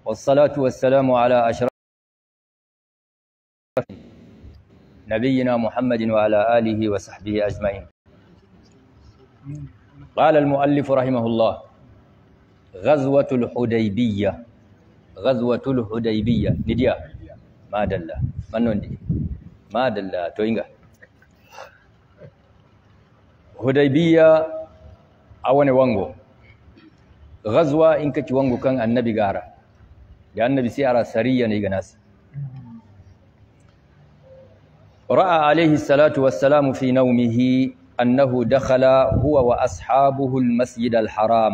والصلاة والسلام على أشرف نبينا محمد وعلى آله وصحبه أجمعين. قال المؤلف رحمه الله: غزوة الحديبية. غزوة الحديبية نديا ما دل من ندي ما دل توينغا حديبية أواني وانغو غزوة إنك وانغو كان النبي غارة لأن النبي سيارة سريا نيغناس. رأى عليه الصلاة والسلام في نومه أنه دخل هو وأصحابه المسجد الحرام.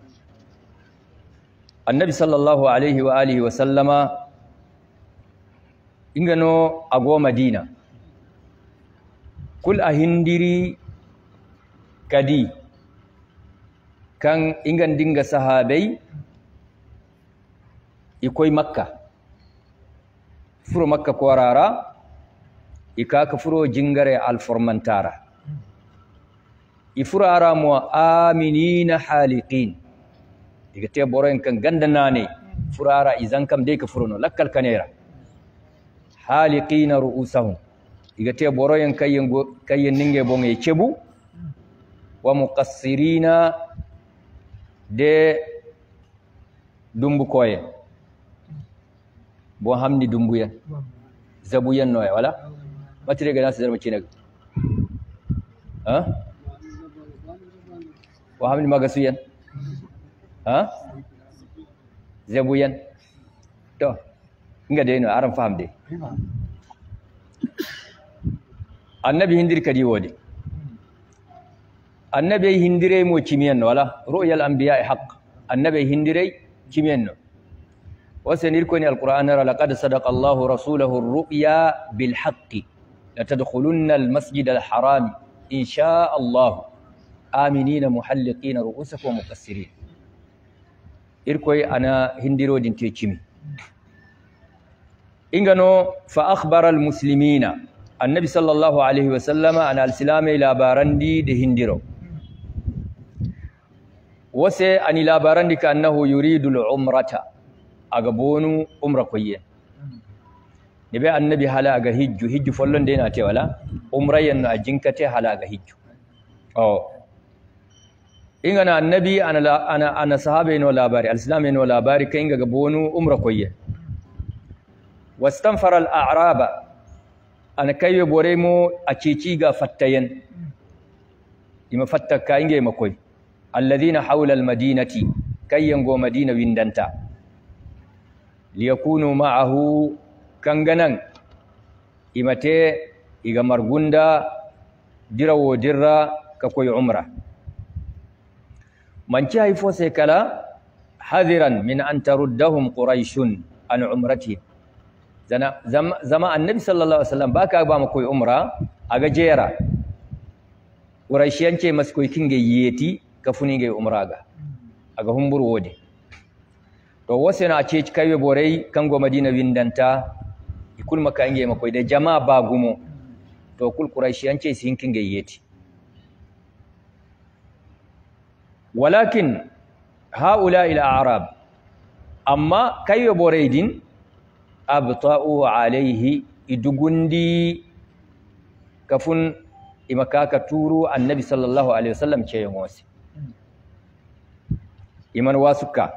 النبي صلى الله عليه وآله وسلم إنغنو أغو مدينة كل أهندري كدي كان إنغن دينغ صحابي يكوي مكة فرو مكة كورارا إكاك فرو جنغري الفرمانتارا يفرو آرامو آمنين حالقين إكتيا بورين كان غندناني فرو آرا إذن كم ديك فرونو لكال كنيرا حالقين رؤوسهم إكتيا بورين كي ننجي بوني يشبو ومقصرين de dumbu koye bo hamni dumbuyen zabuyen noye wala matire ga nasu zarma cinaga ha bo hamni magasuyen ha zabuyen to inga de no aran famde annabi hindir kadi wodi النبي هندري مو كيميان ولا رؤيا الأنبياء حق النبي هندري كيميان وسنيركني القرآن لقد صدق الله رسوله الرؤيا بالحق لتدخلن المسجد الحرام إن شاء الله آمنين محلقين رؤوسكم ومقصرين إركوي أنا هندرو دينتي كيمي إنغنو فأخبر المسلمين النبي صلى الله عليه وسلم أن السلام إلى باردي ده هندرو wase ani labaran dika annahu yuridu al-umrata aga bonu umra koyen nibe annabi hala aga hijju follon de na te wala umra yanno ajinkate hala aga hijju ingana annabi ana sahabe no labari al-islam no labari kai ga bonu umra koyen wastanfara al-a'raba ana kayyo boremo a cici ga fattayen ima fattaka inge makoy الذين حول المدينة كي ينغو مدينة ويندنتا ليكونوا معه كنغنن إمتى إيغا مرغوندا درو درا ككوي عمره من شاي فوسيكلا حذرا من أن تردهم قريش عن عمرتهم زما النبي صلى الله عليه وسلم باكا باما كوي عمره أغا جيرا قريشيان شي مسكوي كينغي ييتي kafuninge umraga aga humbur wodi to wasena ce kaywe borai kango madina windanta ikul makange makoy de jama'a bagumo to kul quraishiyan ce sinkinge yeti walakin haula ila arab amma kaywe borai din abta'u alaihi idugundi kafun imakaka turu annabi sallallahu alaihi wasallam ce yomosi إيمان واسكا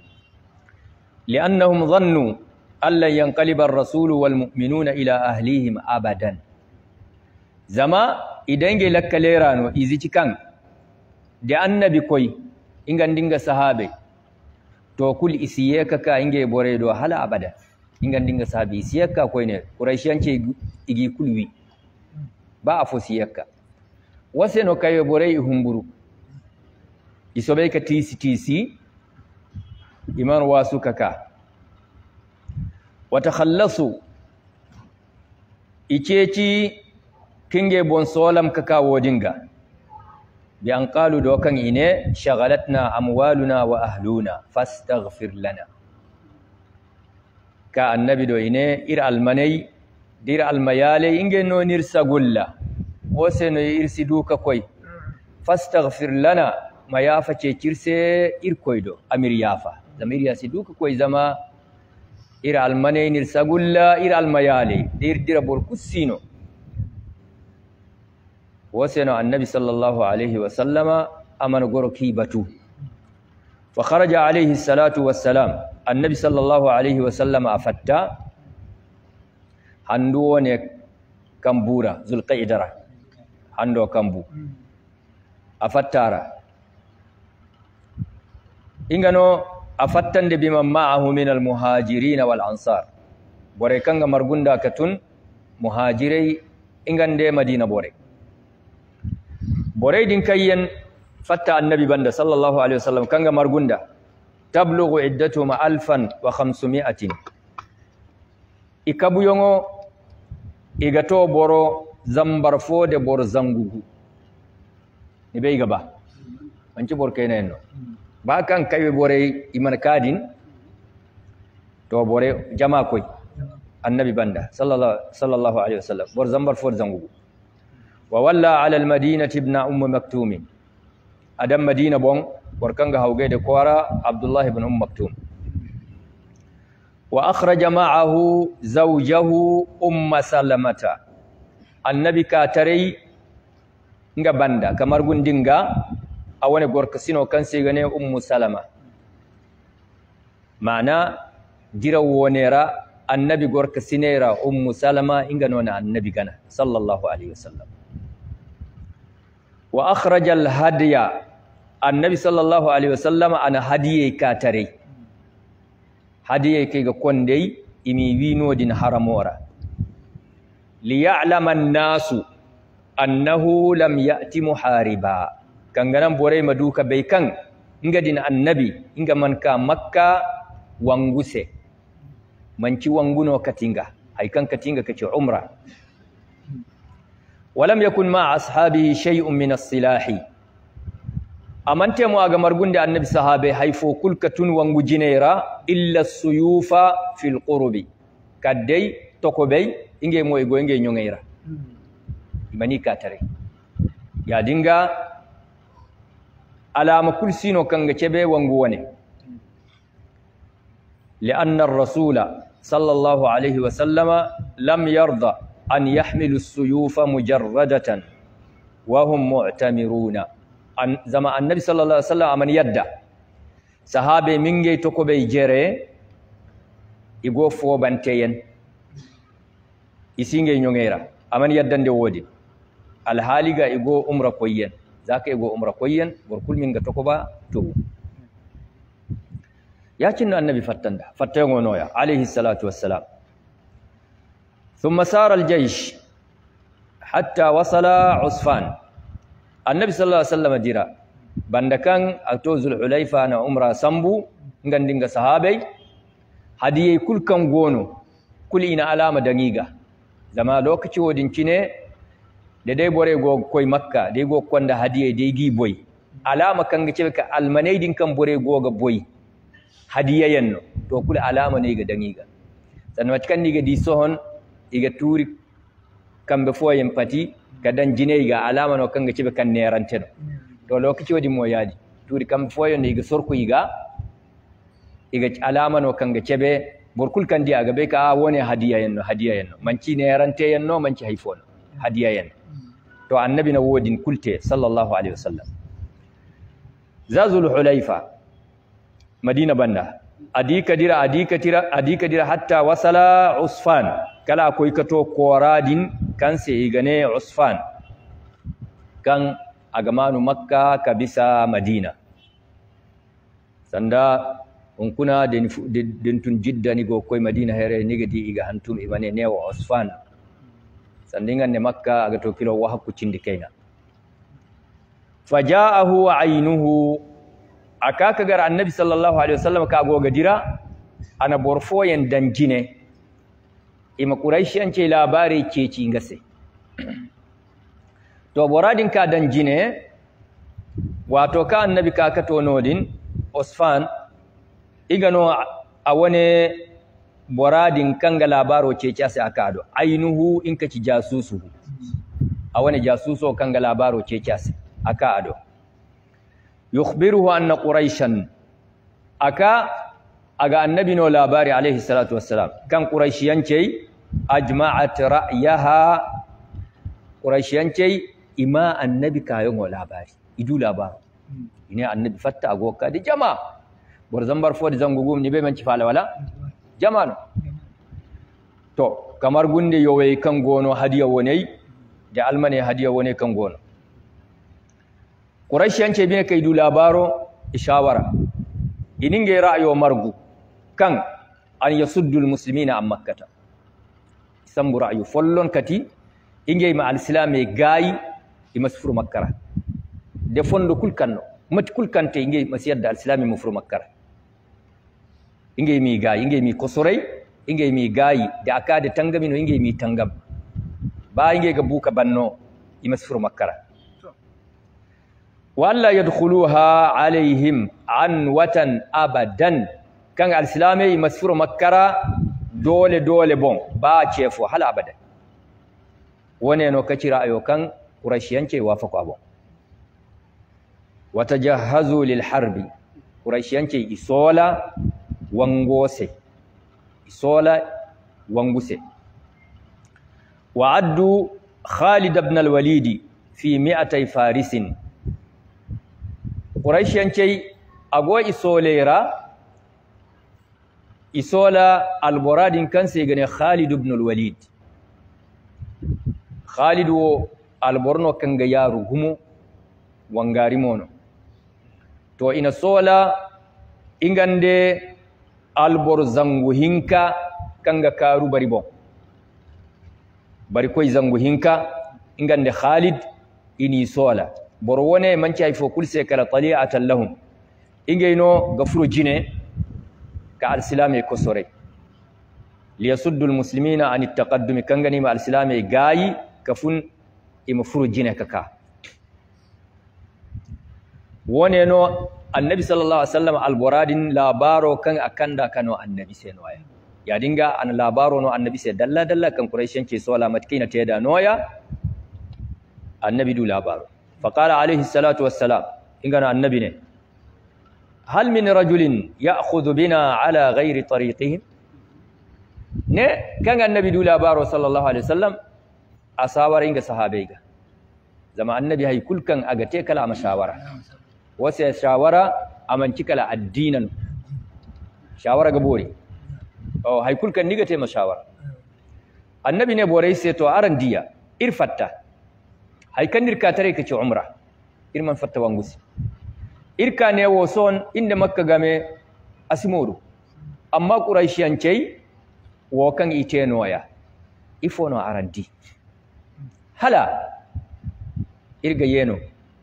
لأنهم ظنوا ألا ينقلب الرسول والمؤمنون إلى أهليهم أبدا زما إدنجي لك ليرانو إذي كان دي النبي كوي إنغان دينغا صحابي تو كل إسياكا كا إنغي بوريدو حالا أبدا إنغان دينغا صحابي إسياكا كوينة قريشيان شي إجي كلوي با أفو سياكا وسنو كايو بوري همبرو isobeka tisi iman wasu kaka watakhallasu iceci kinge bon solam kaka wodinga bi an qalu dokan ine shagalatna amwaluna wa ahluna fastaghfir lana ka annabi do ine ir almanai dir almayale inge no nirsagulla wose no irsidu ka koy fastaghfir lana ma yafa ce kirse irkoido amir yafa zamir ya si duka koy zama ira almanenir sagulla ira almayale dira bor kussino waseno annabi sallallahu alaihi wasallama amana goro kibatu fa kharaja alaihi salatu wassalam annabi sallallahu alaihi wasallama afatta handu wone kambura zulqaidara hando kambu afattara ingano afattande biman ma'ahu min almuhajirin wal ansar bore kanga margunda katun muhajirai ingande madina bore din kayyen fatta annabi banda sallallahu alaihi wasallam kanga margunda tablughu iddatuhum 1500 ikabu yongo igato boro zambar fode bor zangugu ni be gaba manci bor keneno ba kan kaybe bore iman kadin to bore jama koy annabi banda sallallahu alaihi wasallam bor zambar fode zangugu wa walla ala almadinati ibn maktum adam madina bon warkanga hawgede kora abdullah ibn maktum wa akhraja ma'ahu zawjahu salamata annabi ka tarai nga banda kamar gundinga a wani gorka sino kan sai gane salama mana dira wonera annabi gorka sinera salama inga nona annabi gana sallallahu alaihi wasallam wa akhraja al-hadiya annabi sallallahu alaihi wasallam ana hadiye ka tare hadiye kai ga kondai imi winodin haramora li ya'lama an-nasu annahu lam ya'ti muhariba kanganan bore maduka bai kan inga din annabi inga manka makka wanguse manci wanguno katinga haikan katinga kace umra ولم يكن مع أصحابه شيء من السلاح أمنت مواغا مرغوند النبي صحابه حيفو كل كتون وانغو جنيرا إلا السيوف في القرب كدي توكوبي إنجي مويغو إنجي نيونغيرا إماني كاتري يا دينغا على ما كل سينو كانغ تشبه وانغو وني لأن الرسول صلى الله عليه وسلم لم يرضى أن يحملوا السيوف مجردة وهم معتمرون زمان النبي صلى الله عليه وسلم من يدى صحابي منجي تكوبي جيري يغو فو بانتين يسينجي نيونغيرا أمن يدى دي ودي الحاليغا يغو عمره كوين ذاك يغو عمره كوين وركل منغا تكوبا تو ياكن النبي فتنغو نويا عليه الصلاة والسلام ثم سار الجيش حتى وصل عصفان النبي صلى الله عليه وسلم ديرا بندكان اتوز الحليفه انا عمره سمبو ngandinga sahabai hadiye kulkan gono kuli ina alama dangiga zama lokaci wodin cine da dai bore go koy makka dai go konda hadiye dai gi boy alama kan ga cebe ka almanaidin kan bore go ga boy hadiye yanno to kula alama ne ga dangiga san watkan ni ga di sohon iga turi kambe fo yen pati kadan jiney ga alama no kanga cibe kan nerante no to lokaci wodi mo yaadi turi kambe fo yen iga sorko iga alama no kanga cibe borkul kan dia ga be ka woni hadiya yenno manci nerante yenno manci hayfon hadiya yen to annabi na wodin kulte sallallahu alaihi wasallam zazul hulaifa madina banda adika dira hatta wasala usfan kala koy kato koradin kan sai gane usfan kan agamanu makka kabisa madina sanda unkuna den tun jidda ni go koy madina here ni gadi iga hantum ibane ne wa usfan sandingan ne makka aga to kilo wa hakku cindi kaina fajaahu aynuhu akaka gar annabi sallallahu alaihi wasallam ka go gadira ana borfoyen danjine ima quraishi an ce labari ke ci ngase to boradin ka danjine wato ka annabi ka kato nodin usfan igano a wani boradin kanga labaro ce ci sai aka ado ainuhu in ka ci jasusu a wani jasuso kanga labaro ce ci sai aka ado yukhbiruhu anna quraishan aka aga annabi no labari alayhi salatu wassalam kan quraishiyance ajma'at ra'yaha quraishiyance ima annabi kayo no labari idu labari ine annabi fatta agoka di jama bor zambar fodi zangugum ni be man ci fala wala jamano to kamar gunde yowe kan gono hadiya wonai da almane hadiya wonai kan gono quraishiyance bi kai du labaro ishawara ininge ra'ayo margu kan an yasuddul muslimina an makkata sambu ra'ayu follon kati inge ma al-islam gayi imasfuru makkara de fondo kulkanno mat kulkante inge masiyadda al-islam mufuru makkara inge mi gayi inge mi kosorai inge mi gayi da akade tangami no inge mi tangam ba inge ga buka banno imasfuru makkara walla yadkhuluha alaihim anwatan abadan kan al-islamai masfuru makkara dole bon ba cefo hal abada wone no kacira ayo kan quraishiyance wafako abon watajahazu lil harbi quraishiyance isola wangose isola wanguse wa'addu Khalid ibn al-Walid fi 200 farisin quraishiyance ago isolera isola alboradin kanse gane Khalid ibn al-Walid Khalid wo alborno kanga yaru gumo wangari mono to ina sola ingande albor zangu hinka kanga karu bari bon bari koy zangu hinka ingande Khalid ini sola bor wone manci ay fo kulse kala tali'atan lahum ingeyno gafuru jine ka al-islamai kosore liyasuddul muslimina an at-taqaddum kangani ma al-islamai gayi kafun imfuru jine kaka wone no annabi sallallahu alaihi wasallam al-buradin labaro kan akanda kano annabi sai noya ya dinga an labaro no annabi sai dalla kan quraishin ke sola matkina teda noya annabi du labaro faqala alaihi salatu wassalam ingana annabi ne hal min rajulin ya'khudhu bina ala ghairi tariqihim ne kan annabi du labaro sallallahu alaihi wasallam asawara inga sahabaiga zama annabi hay kulkan agate kala mashawara wasa shawara amanci kala addinan shawara ga bore oh hay kulkan nigate mashawara annabi ne bore sai to aran diya irfatta hay kan dirka tare kace umra irman fatta wangusi irka ne wo son inda makka game asimoru amma quraishiyancei wo kan ite noya ifono arandi hala irga yeno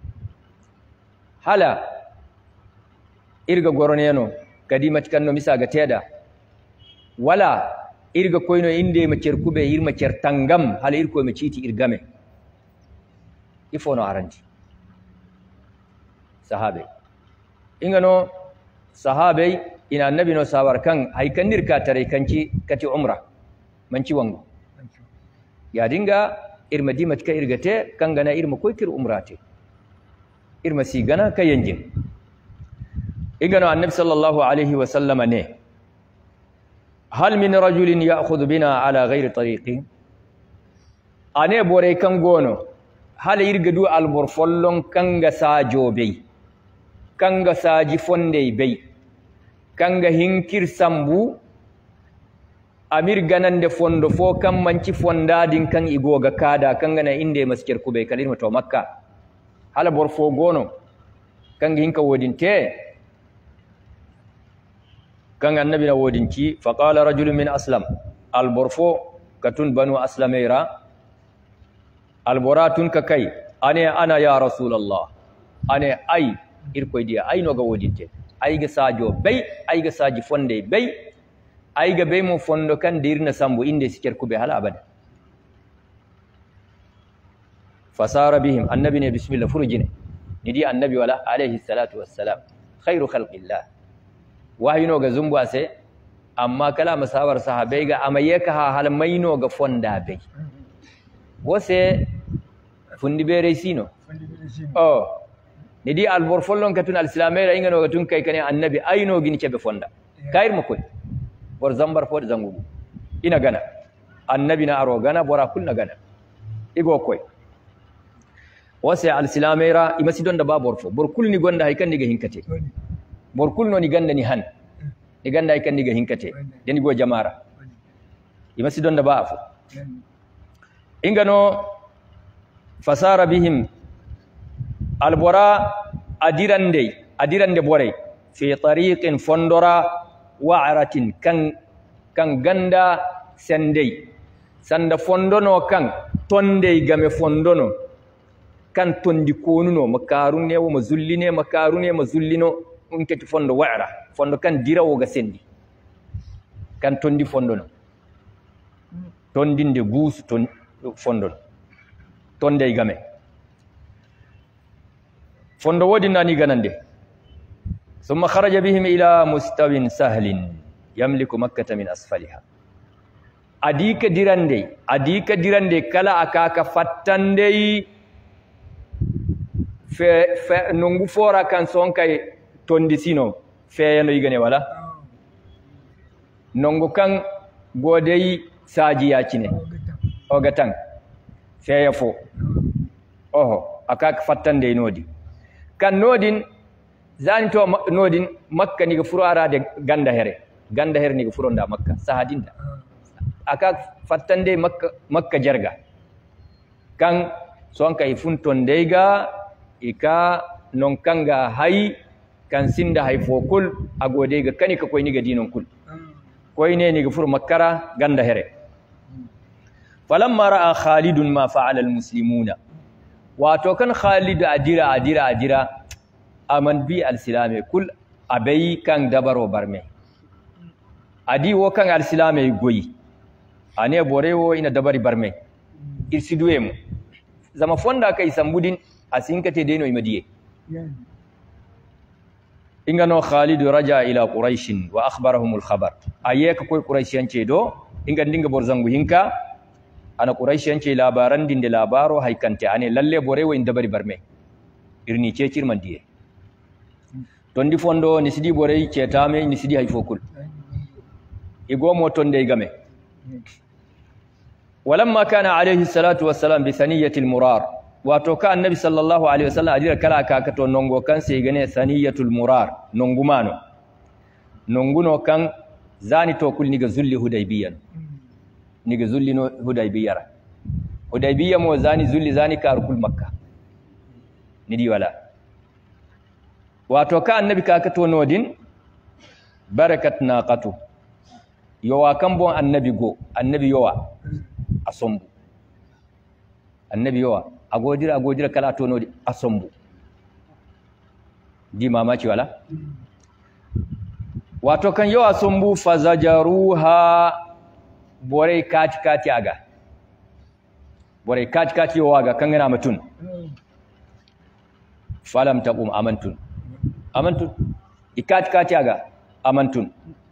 hala irga goroneno kadi matkanno misaga teda wala irga koyno inde macer kube irma cer tangam hala irko me citi irgame ifono arandi sahabe ingano sahabe ina annabi no sawar kan haikandir ka tare kanci kati umra manci wango ya dinga irma dimat ka irgate kan gana irma koykir umrate irma si gana kayanjin ingano annabi sallallahu alaihi wasallam ne hal min rajulin ya'khudhu bina ala ghairi tariqi ane bore kan gono hala irgadu albor follon kanga sajobe kanga saji fonde bei kanga hinkir sambu amir ganande fondo fo kam manci fondadin kan igoga kada kanga na inde maskir kube kalima to makka hala bor fo gono kanga hinka wodinte kanga annabi na wodinci faqala rajulun min aslam alborfo katun banu aslameira alboratun ka kai ane ana ya rasulullah ane ai irkoy dia ay no ga wodinte ay ga sajo bay ay ga saji fonde bay ay ga bay mo fondo kan dirna sambu inde siker kube hala abada fasara bihim annabi ne bismillah furujine nidi annabi wala alayhi salatu wassalam khairu khalqillah wahino ga zumbu ase amma kala masabar sahabai ga amayeka ha hal maino ga fonda bay wose fundi bere sino nidi albor follon katun alislamera ingano gatun kai kane annabi ayno gini cebe fonda kair mu koy bor zambar fo zangugo ina gana annabi na aro gana bora kul na gana igo koy wase al silamera imasi don da babor fo bor kul ni gonda hay kan ni ga hinkate bor kul no ni ganda ni han ni ganda hay kan ni ga hinkate den go jamara imasi don da ba fo ingano fasara bihim albora adirande bore fi tariqin fondora wa'ratin kan ganda sendei sanda fondono kan tondei game fondono kan tondi konuno makarune wo mazullino unketi fondo wa'ra fondo kan dirawo ga sendi kan tondi fondono tondinde guusu ton fondono tondei game fondo wodi nani ganande summa kharaja bihim ila mustawin sahlin yamliku makkata min asfaliha adika dirande kala akaka fattande fe nongu fora kan sonkay tondi sino feyano yigane wala nongu kan godey saji yacine ogatan feya fo oho akaka fattande nodi kan nodin zani to nodin makka ni furo arade ganda here ni furo nda makka sahadinda aka fattande makka jarga kan sonka ifunton deiga ika non kanga hay kan sinda hay fokul agodega kani ka koyni ga dinon kul koyne ni furo makkara ganda here falamma ra'a khalidun ma fa'ala almuslimuna wato kan Khalid adira aman bi al-silame kul abai kan dabaro barme adi wo kan al-silame goyi ane borewo ina dabari barme irsiduemu zama fonda kai sambudin asinkate deno imadiye ingano Khalid raja ila quraish wa akhbarahum al-khabar ayeka koy quraishiyan cedo inga dinga borzangu hinka ana quraishiyan ce labaran dinde labaro haikante ane lalle borewo in dabari barme irni cecir mandiye tondi fondo ni sidi borey cetame ni sidi hay fokul igomo tonde game walamma kana alayhi salatu wassalam bi thaniyatil murar wato ka annabi sallallahu alaihi wasallam adira kala ka to nongo kan sai gane thaniyatul murar nongumano nonguno kan zani to kul niga zulli hudaybiyan niga zulli no hudaybiyara hudaybiya mo zani zulli zani kar kul makka nidi wala wato ka annabi ka to nodin barakat naqatu yowa kan bon annabi yowa asombu annabi yowa agodira kala to nodi asombu di mamaci wala wato kan yowa asombu fazajaruha bore kati aga bore kati yowa ga kan gana mutun falam taqum amantun ikati aga amantun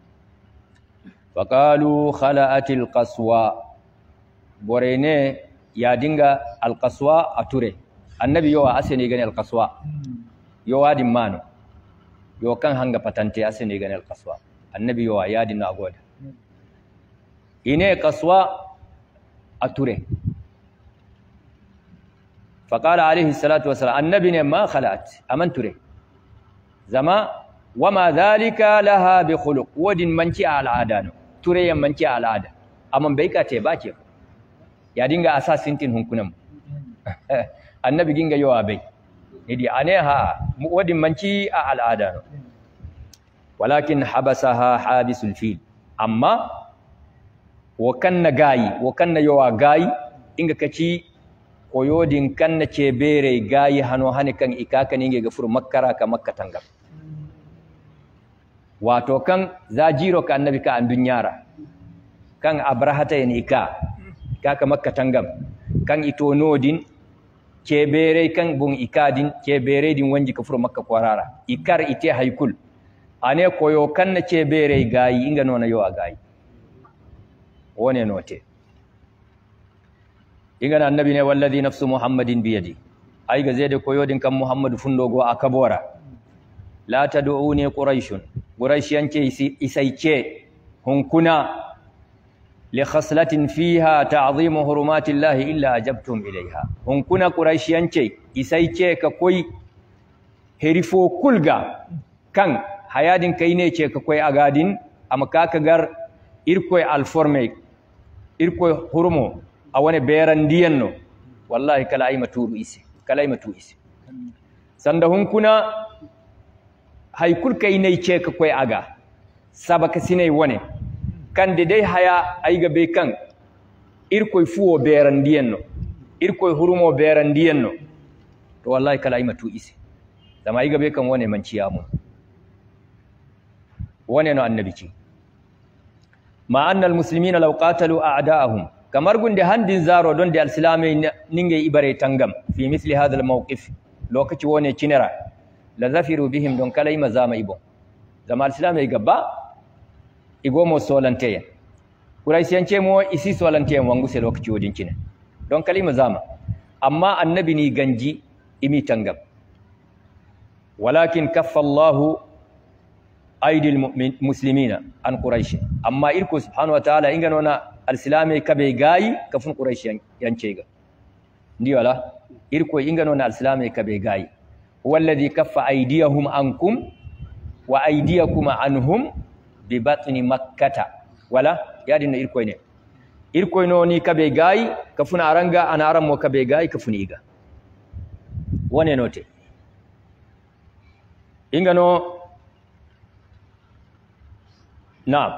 faqalu khala'atil qaswa borene ya dinga alqaswa ature annabi yowa asene gani alqaswa yowa dimmano yo kan hanga patante asene gani alqaswa annabi yowa ya dinna agoda ine qaswa ature faqala alayhi salatu wassalam annabi ne ma khala'at amanture zama wama dhalika laha bi khuluq wadin manci al'ada no ture yan manci al'ada amman bai ka te bake ya dinga asasintin hunkunam annabi ginga yawa bai idi ane ha wadin manci al'ada no walakin habasaha habisul fil amma wakanna yawa gayi inga kaci koyodin kanna ce bere gayi hano hani kan ikaka ninge gafur makkara ka makka tangam wato kan zajiro ka annabi ka an dunyara kan abrahata yen kaka makka tangam kan ito nodin ce bere kan bun ikadin ce bere din wanji kafur makka kwarara ikar ite haykul ane koyo kanna ce bere gayi inga nona yo gayi wone note ingana annabi ne wallazi nafsu muhammadin biyadi ai ga zede koyodin kan muhammadu fundogo akabora la tad'uni quraishun quraishiyanke isaice hunkuna li khaslatin fiha ta'zimu hurumatillahi illa ajabtum ilaiha hunkuna quraishiyanke isaice ka koi herifo kulga kan hayadin kai ne ce ka koi agadin amma ka gar irkoy alforme irkoy hurmo a wani beran diyanno wallahi kala matu ise sanda hunkuna haikul kai ne ce ka koi aga sabaka sinai wane kan de dai haya aiga be kan irkoy fuwo beran diyanno irkoy hurmo beran diyanno to wallahi kala matu ise dama aiga be kan wane manciya mu wane no annabi ce ma annal muslimina law qatalu a'da'ahum kamar gunde handin zaro don da alsilame ninge ibare tangam fi misli hadha almawqif lokaci wone cinera la zafiru bihim don kalai mazama ibo zama alsilame gabba igo mo solante quraisiyance mo isi solante wangu se lokaci wodin cine don kalai mazama amma annabi ni ganji imi tangam walakin kaffa Allahu aidil muslimina an quraish amma irko subhanahu wa ta'ala ingano na alsilame kabe gayi kafin quraish yance ga ndi wala irko ingano na alsilame kabe gayi wallazi kaffa aydiyahum ankum wa aydiyakum anhum bi batni makkata wala yadin irko ne irko no ni kabe gayi kafin aranga ana aran mo kabe gayi kafin iga wane note ingano na'am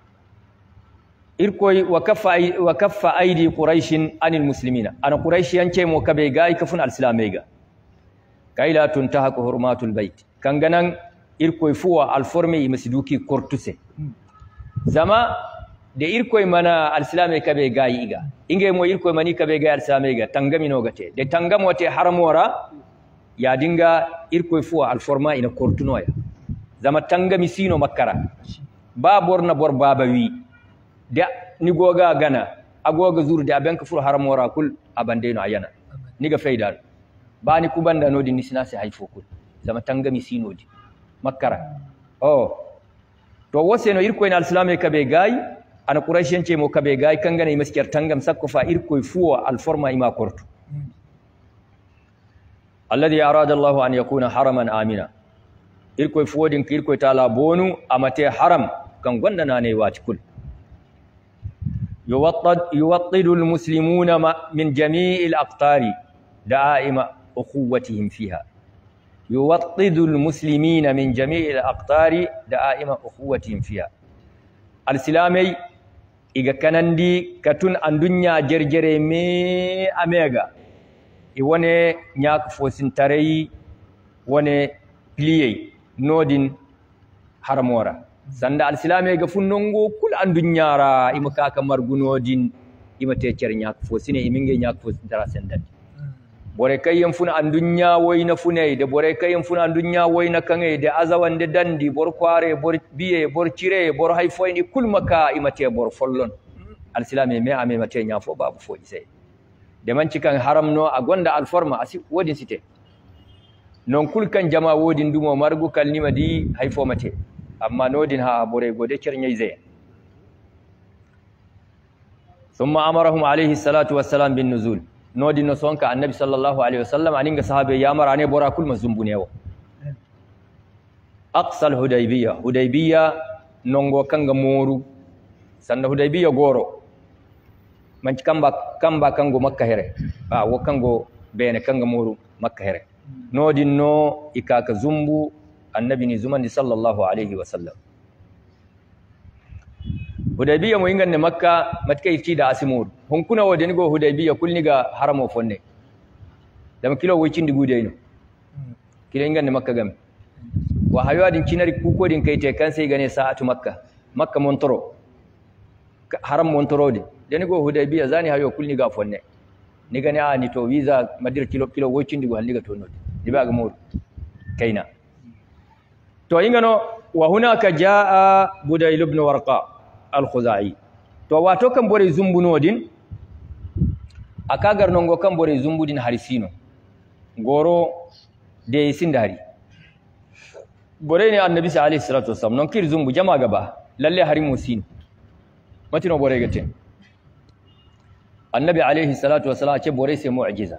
irkoy wa kaffa aidi quraishin anil muslimina ana quraish yance mo kabe gai kafun alislamega kaila tuntahaku hurmatul bait kanganan irkoy fuwa alforme imasiduki kortuse zama de irkoy mana alislame kabe gai iga inge mo irkoy mani kabe gai alislamega tangamino gate de tangamote haramora ya dinga irkoy fuwa alforma ina kortunoya zama tangami sino makkara ba borna bor baba wi da ni goga gana agoga zuru da banka fur haram wara kul abande no ayana ni ga faidal ba ni kubanda no di nisina sai haifo kul zama tangami sinodi makkara oh to wose no irko ina alislame kabe gai ana quraishen ce mo kabe gai kan gana maskiyar tangam sakko fa irko fuwa alforma ima kortu alladhi arada Allah an yakuna haraman amina irko fuwodin irko tala bonu amate haram kan gwanda na ne wati kul yuwattidu almuslimuna min jami'il aqtari da'ima ukhuwatihim fiha yuwattidu almuslimina min jami'il aqtari da'ima ukhuwatihim fiha alsilamai iga kanandi katun andunya jerjere me amega iwane nyak fosin tarai wane pliye nodin haramora sanda alislame ga funnongo kul andunyara imaka kamar gunodin imate cer nyak fosine iminge nyak fosin tara sendan bore kayem funa andunya woyna funay de bore kayem funa andunya woyna kange de azawande dandi bor kware bor biye bor cire bor hayfoyni kul maka imate bor follon alislame me ame mate nyafo babu fo ise de man cikan haramno a gonda alforma asi wodin site non kul kan jama wodin dumo margu kalnima di hayfo mate amma nodin ha bore gode cernyai zai thumma amarahum alayhi salatu wassalam bin nuzul nodin no sonka annabi sallallahu alaihi wasallam aninga sahabe yamara ne bora kul mazumbunewo aqsal hudaybiyya nongo kanga moru sanda hudaybiyya goro manci kamba kango makka here wo kango bene kanga moru makka here nodin no ikaka zumbu annabi ni zumandi sallallahu alaihi wasallam hudaybiya mo inganne makka matkai tida asimur hunkuna wodeni go hudaybiya kulniga haramo fonne dam kilo wicindi gudeyno kilo inganne makka gam wa haywadin cinari kukodin kayte kan sai gane sa'atu makka montoro haram montorode deni go hudaybiya zani hayo kulniga fonne ni gane ni to visa madir kilo wicindi go halliga to nodi dibaga mur kaina to ingano wa hunaka jaa budayl ibn warqa al-khuzai to wato kan bore zumbunodin akagar nongo kan bore zumbudin harisino goro de sindari bore ne annabi sa alayhi salatu wasallam non kir zumbu jama gaba lalle hari musin matino bore gate annabi alayhi salatu wasallam ce bore sai mu'jiza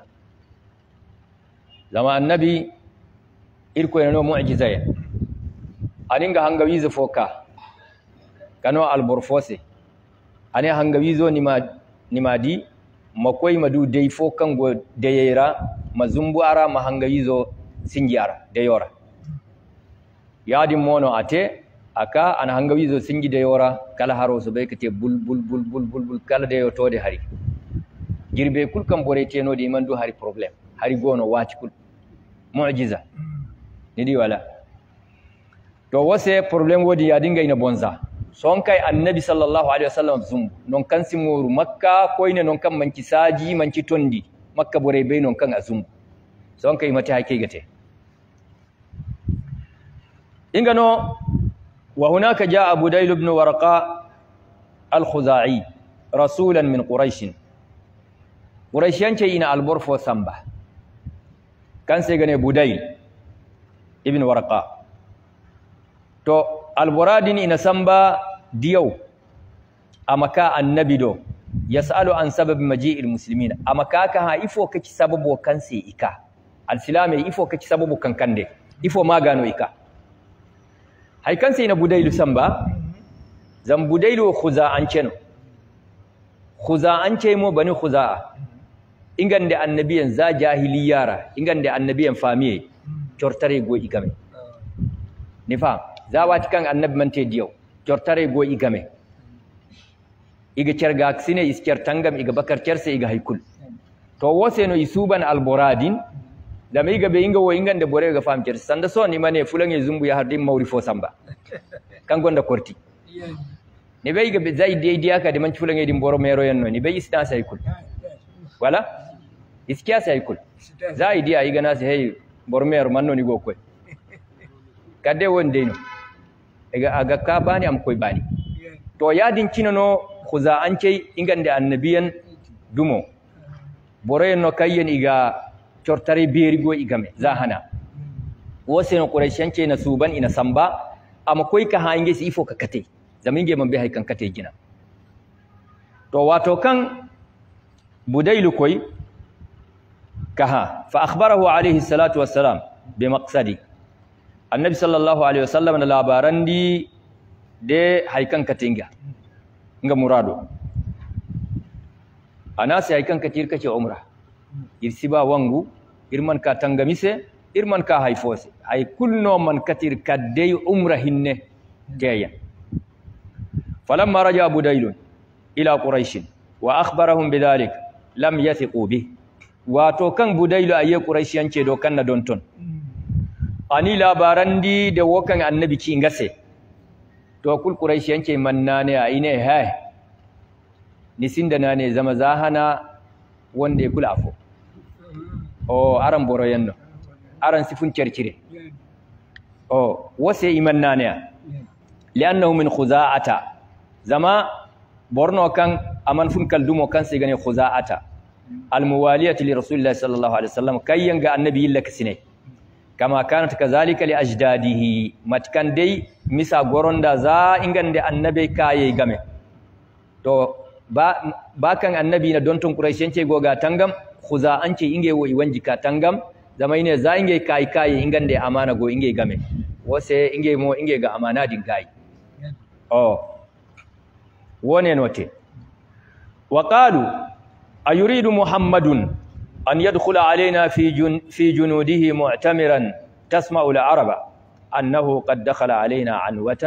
zama annabi irko yana mu'jiza ya aninga hangawizo foka kano alborfose ane hangawizo nimadi makoy madu dai fokan go dayera mazumbu ara mahangawizo singiara dayora yadi mono ate aka ana hangawizo singi dayora kala haro so be kete bul kala dayo tode hari girbe kul kam bore teno di mandu hari problem hari gono wati kul mu'jiza nidi wala to wose problem wodi ya dinga ina bonza son kai annabi sallallahu alaihi wasallam zum non kan simuru makka koine non kan manki saji manki tondi makka bore be non kan azum son kai mata hake gate ingano wa hunaka jaa budayl ibn warqa al-khuzai rasulan min quraish quraishan ce ina alborfo samba kan sai gane budayl ibn warqa to alboradin ina samba diyau amaka annabi do yasalu an sabab maji'il muslimin amaka ka ha ifo kaci sababu kanse ika alsilame ifo kaci sababu kankande ifo magano ika hay kanse ina budailu samba zam budailu khuza'an ceno khuza'an ce mo bani khuza'a ingande annabiyan za jahiliyara ingande annabiyan famiye cortare go igame ni fa zawati kan annabi mante diyo cortare go igame iga cerga sine isker tangam iga bakar cerse iga haykul to wose no isuban alboradin da mai gabe inga wo ingande bore ga fam cerse sanda so ni mane fulange zumbu ya hardim mawri fo samba kan gonda korti ni be gabe zai dai dia ka de man fulange dim boro mero yanno ni be isna saykul wala iskiya saykul zai dia iga nasi hey boro mero manno ni go koy kadde wonde no aga ka bani am koy bani to yadin kinano khuza'an ce ingande annabiyan dumo bore no kayyen iga cortare berigo igame zahana wose no quraishan ce na suban ina samba am koy ka hange si ifo ka kate zaminge man be hay kan kate gina to wato kan budailu koy kaha fa akhbarahu alayhi salatu wassalam bi maqsadi annabi sallallahu alaihi wasallam na labaran di de haikan katinga nga murado anasi haikan katir kace umra irsiba wangu irman ka tangamise irman ka haifose ay kulno man katir kadde umra hinne geya falamma raja budayl ila quraish wa akhbarahum bidhalik lam yathiqu bi wato kan budayl aye quraish yance do kanna don ton ani labarandi da wokan annabi ki ngase to kul quraish yanke mannane a ine hay ni sinda nane zama zahana wanda kula afo o aran boro yanno aran sifun cercire o wase imannane li'annahu min khuza'ata zama borno kan aman fun kaldumo kan sai gane khuza'ata almuwaliyati li rasulillahi sallallahu alaihi wasallam kayyanga annabi yilla kasine kama kanat kazalika li ajdadihi matkan dai misa goronda za ingande annabi kaye game to ba kan annabi na don tun quraish ce goga tangam khuza an ce inge wo iwanji ka tangam zamai ne za inge kaye ingande amana go inge game wose inge mo inge ga amana din kai oh wone note wa qalu ayuridu muhammadun أن يدخل علينا في جنوده معتمرا تسمع العرب أنه قد دخل علينا عنوة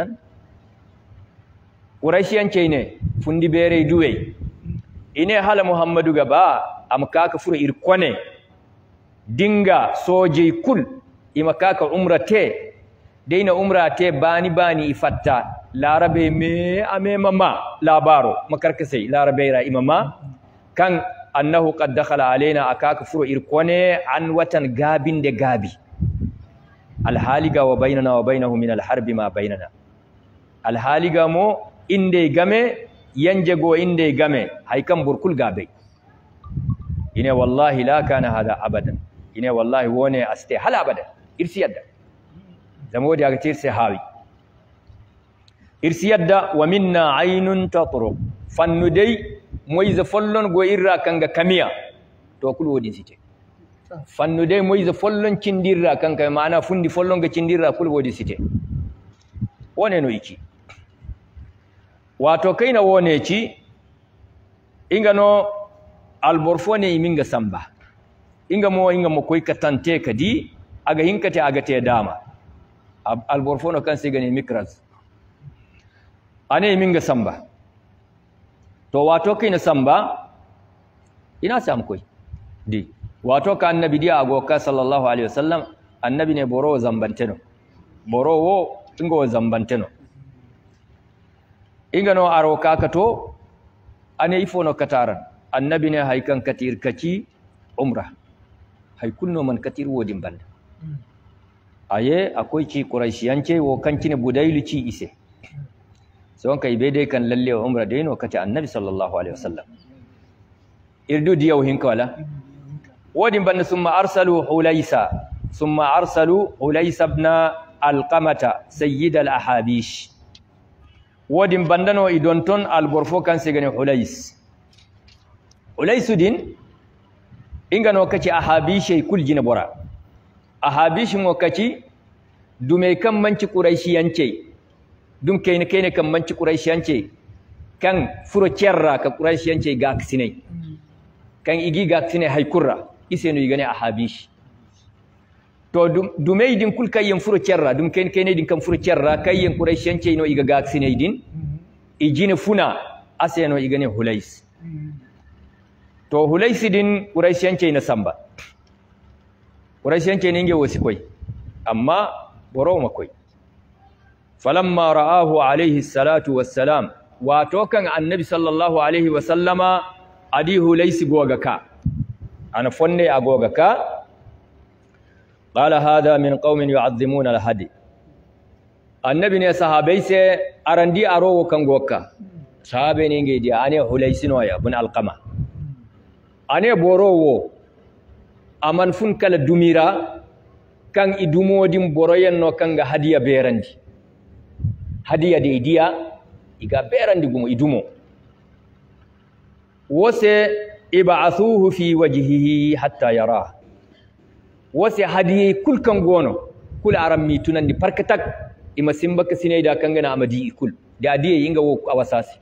قريشيان كيني فندي بيري دوي إني حال محمد غبا أمكاك فر إركوني دينغا سوجي كل إمكاك عمرتي دين عمرتي باني إفتا لاربي مي أمي ماما لابارو مكركسي لاربي را إماما كان أنه قد دخل علينا أكاك فرو إركوني عن وطن غابين دي غابي الحالقة وبيننا وبينه من الحرب ما بيننا الحالقة مو إندي غامي ينجغو إندي غامي هايكم بركل غابي إنه والله لا كان هذا أبدا إنه والله ووني أستي هل أبدا إرسي يد zama wodi aga tirse hawi irsi yadda wa minna aynun tatru fannu dai moyza follon go irra kanga kamiya to kul wodi site fannu dai moyza follon cindirra kanga maana fundi follon ga cindirra kul wodi site wone no iki wato kaina wone ci ingano alborfone iminga samba inga mo koy katante kadi aga hinkate aga te dama alborfono kan sai gani mikras ane iminga samba to wato kaina samba ina sam koy di wato ka annabi dia agoka sallallahu alaihi wasallam annabi ne boro zambanteno boro wo ingo zambanteno ingano aro kakato ane ifono kataran annabi ne haykan katir kaci umra hay kunno man katir wodin banda aye akwai ci quraishiyance wo kancine budailu ci ise so kai be dai kan lalle umra dai no kace annabi sallallahu alaihi wasallam irdu diyaw hinka wala wodin banda summa arsalu hulaysa ibn alqamata sayyid al ahabish wodin bandano idon ton alborfo kan se gane Ulaysudin ingano kaci ahabishe kuljina bora ahabishin mo kaci dume kan manci quraishiyance dum kayne kan manci quraishiyance kan furo cerra ka quraishiyance ga aksinai kan igi ga aksinai haykurra iseno yigane ahabish to dume din kul kayyen furo cerra dum kayne din kan furo cerra kayyen quraishiyance no iga ga aksinai din ijine funa aseno igane Hulays to Hulaysidin quraishiyance na samba quraishiyance ne nge wosi koy amma boro makoy falamma ra'ahu alayhi salatu wassalam wato kan annabi sallallahu alaihi wasallama adi Hulaysi goga ka ana fonne agoga ka qala hada min qaumin yu'azzimuna al-hadi annabi ne sahabai sai arandi aro kan goka sahabe ne nge dia ane Hulaysi no ya bun alqama ane borowo aman fun kala dumira kan idumodin boroyen no kanga hadiya berandi hadiya de idiya iga berandi gumo idumo wose ib'athuhu fi wajhihi hatta yara wose hadiye kul kan gono kul arammi tunandi parkatak ima simbaka sinayda kanga na amadi kul da adiye yinga wo awasasi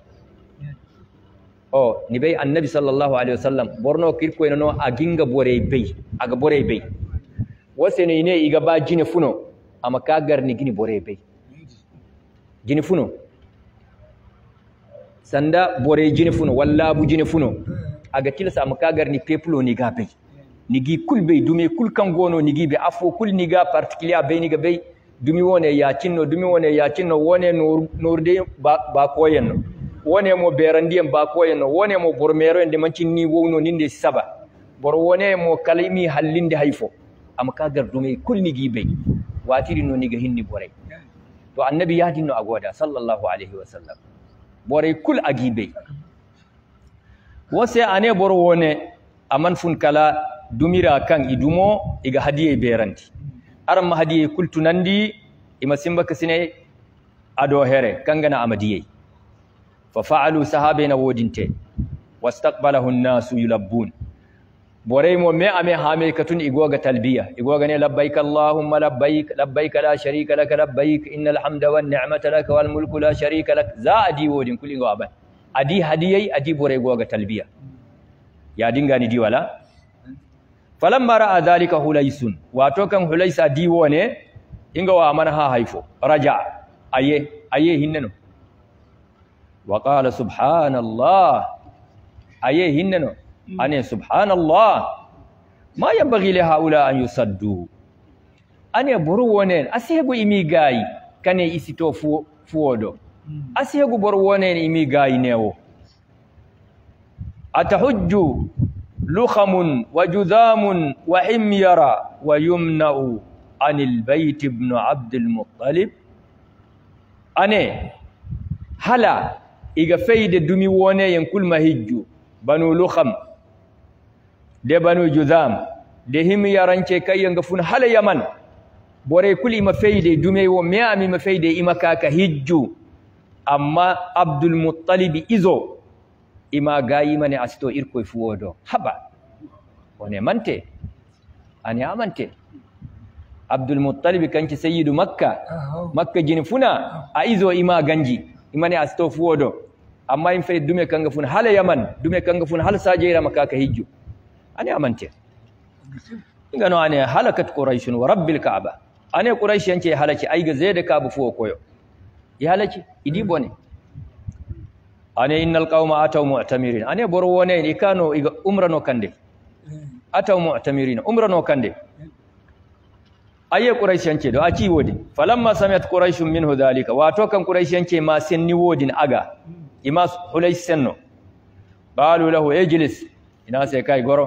ni bay annabi sallallahu alaihi wasallam borno kirko eno aginga borey bey aga borey bey wasene ne iga ba jine funo ama kagar ni gini borey bey jine funo sanda borey jine funo walla bu jine funo aga tilsa ama kagar ni peplo ni ga bey ni gi kul bey dumi kul kan gono ni gi be afo kul ni ga particulier bey ni ga bey dumi wone ya cinno wone nurde ba koyenno wone mo berandiyam ba koyenno wone mo bormero ende mancinni wowno ninde saba bor wone mo kalimi hallindi hayfo am ka gardume kulni gibe watiri no niga hinni boray to annabi yadinno agoda sallallahu alaihi wasallam boray kul agibe wose ane bor wone aman fun kala dumira kan idumo iga hadiye berandi aram hadiye kultunandi ima simba kasine ado here kangana amadiye ففعلوا صحابنا ودينته واستقبله الناس يلبون بوريمو مي امي حامي كتون ايغوغا تلبيه ايغوغا ني لبيك اللهم لبيك لبيك لا شريك لك لبيك ان الحمد والنعمه لك والملك لا شريك لك زادي ودين كل غابن ادي هديي ادي بوريغوغا تلبيه يا دينغاني دي ولا فلما راى ذلك Hulays واتو كان Hulays ادي ونه inga wa manha haifo raja aye hinnano وقال سبحان الله أيه هننو أني سبحان الله ما ينبغي لهؤلاء أن يصدوا أني بروونين أسيهو إميغاي كان يسيتو فودو أسيهو بروونين إميغاي نيو أتحج لخم وجذام وحميرا ويمنع عن البيت ابن عبد المطلب أني هلا iga fayde dumi wone yen kulma hijju banu lukham de banu juzam de him yarance kay nga fun hala yaman bore kuli ma feyde dume wo me ami ma feyde ima kaka hijju amma Abdul Muttalib izo ima gayi mane asto irko fuwodo haba wone mante ani amante Abdul Muttalib kanci sayyidu makka jini funa a izo ima ganji imane asto fuwodo amma in fay dume kanga funa hala yaman dume kanga funa hal sajira makaka hijju ani amante ingano ane halakat quraish wa rabbil kaaba ane quraish yance halaki ai ga zai da kabu fuwo koyo ya halaki idi bone ane innal qauma ataw mu'tamirin ane boro wone ni kano iga umrano kande ataw mu'tamirin umrano kande aye quraish yance do aci wodi falamma sami'at quraish minhu dhalika wato kan quraish yance ma senni wodin aga ima hulay senno qalu lahu ijlis ina sai kai goro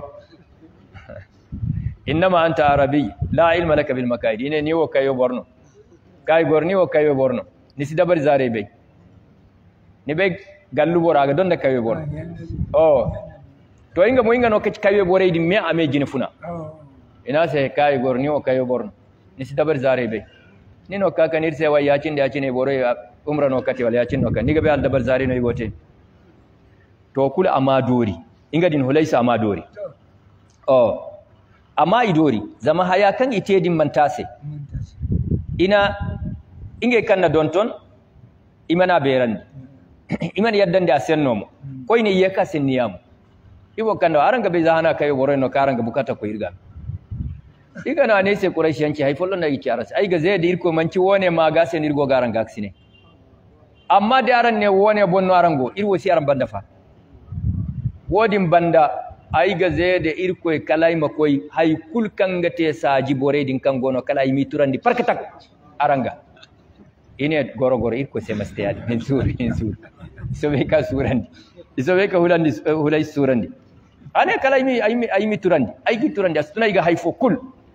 innama anta arabi la ilma laka bil makaid ine ni wo kayo borno kay gorni wo kayo borno ni si dabar zare be ni be gallu boraga don da kayo borno oh to inga mo inga no kayo bore di me ame jini funa ina sai kay gorni wo kayo borno ni si dabar zare be ni no kaka nir sai waya cin da ya cine bore umra no kati wala ya cin no kan ni ga be al dabar zare no igote to kula amadori inga din hulaisa amadori oh amma idori zama haya kan itedin mantase ina inge kanna donton imana beran iman yaddan da sennomo koy ne yaka senniyam ibo kanna aranga be zahana kayo boreno karanga bukata ko irga igana ne sai quraish yanki hay follo na yiki aras ai ga zai da irko manci wone ma ga sen irgo garanga aksine amma da aran ne wone bonno arango irwo si aran banda fa wodin banda ai ga zai da irko kalai makoi hay kul kanga te saji boredin kangono kalai mi turandi parkatak aranga ine goro irko se mastiyadi min sur so be ka surandi so be ka hulai surandi ane kalai mi ai mi turandi ai gi turandi astuna ga hayfo kul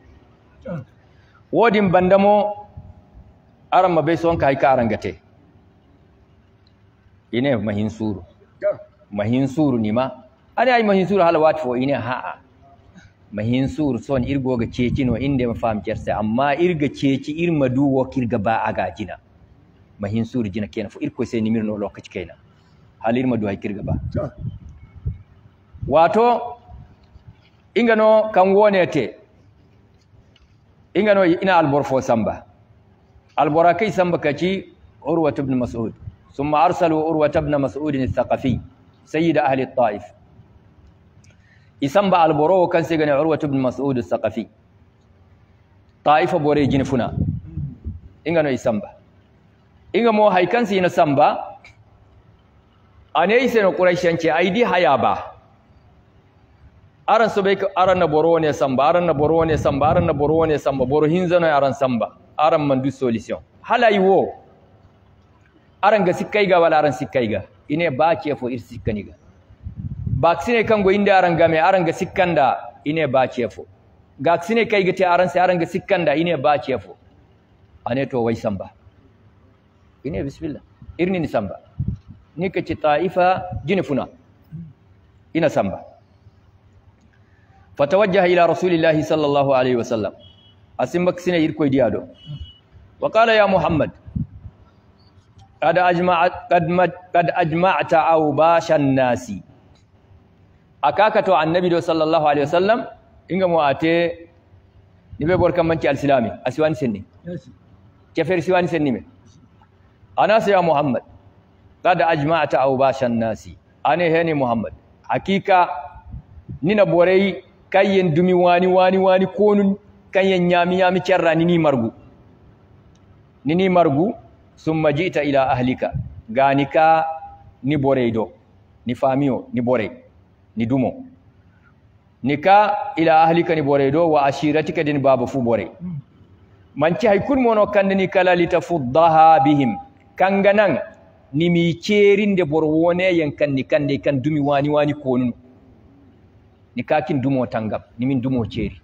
wodin bandamo aran mabe son kai ka arangate ine mahin suru nima ani ay mahin suru halawat fo ine haa mahin suru son irgo ga ceci no inde ma fam cerse amma irga ceci irma du wo kirga ba aga jina mahin suru jina kenan fo irko sai nimir no lokaci kaina hal irma du hay kirga ba wato ingano kan wonete ingano ina alborfo samba albораkai samba kaci urwa ibn mas'ud ثم ارسلوا urwa ibn mas'ud al-thaqafi sayyid ahli at-taif isamba alboro kan sai gane urwa ibn mas'ud al-thaqafi taifa bore jinfuna ingano isamba ingamo haikan sai na samba ane ise no quraishanci aidi hayaba aran so be aran na boro ne samba aran na boro ne samba aran na boro ne samba boro hinzano aran samba aran mandu solution halai wo aran ga sikkai ga wala aran sikkai ga ine ba ce fo ir sikkani ga vaccine kango inde aran game aran ga sikkanda ine ba ce fo vaccine kai ga te aran sai aran ga sikkanda ine ba ce fo ane to wai samba ine bismillah irni ni samba ni ka ci taifa jinfuna ina samba fatawajjaha ila rasulillahi sallallahu alaihi wasallam asim vaccine irko diado wa qala ya muhammad قد أجمعت أوباش الناس أكاكتو عن النبي صلى الله عليه وسلم إنغا مؤاتي نبي بوركم منتي الإسلامي أسوان سني كفر سوان سني أنا يا محمد قد أجمعت أوباش الناس أنا هني محمد حقيقة نينا بوري كاين دمي واني كونن كاين نيامي كرا نيني مرغو ثم جئت إلى أهلك غانيكا ni boreido ni famiyo ni borei ni dumo nika ila ahlika ni boreido wa ashiratika din baba fu borei manci hay kun mono kande ni kala litafuddaha bihim kanganan ni mi cerinde bor wone yankan ni kande kan dumi wani konun ni kakin dumo tangam ni min dumo ceri